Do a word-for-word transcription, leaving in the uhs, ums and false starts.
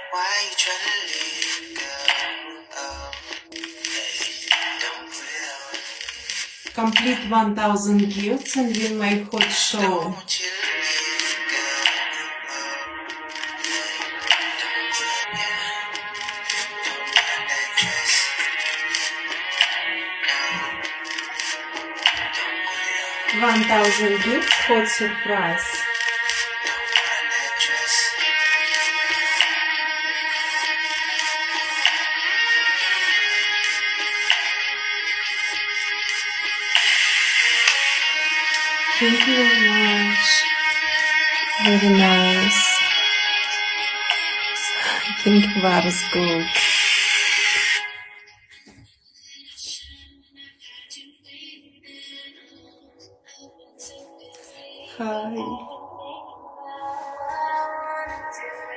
Why you tryna leave, girl? Oh, hey, don't put it on. Complete one thousand gifts and win my hot Don't show. want you to leave, girl. Oh, hey, don't put it on. Don't put on that dress. No, don't put it on. one thousand gifts, hot surprise. Don't put on that dress. Thank you very much. Very nice. Pink was good. Hi.